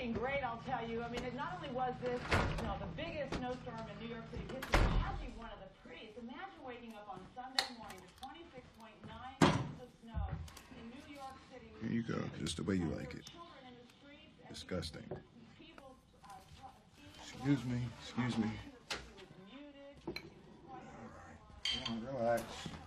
looking great, I'll tell you. I mean, it not only was this, the biggest snowstorm in New York City history, but actually one of the prettiest. Imagine waking up on Sunday morning to 26.9 inches of snow in New York City. Here you go, just the way you like it. Disgusting. Excuse me, excuse me. All right, come on, relax.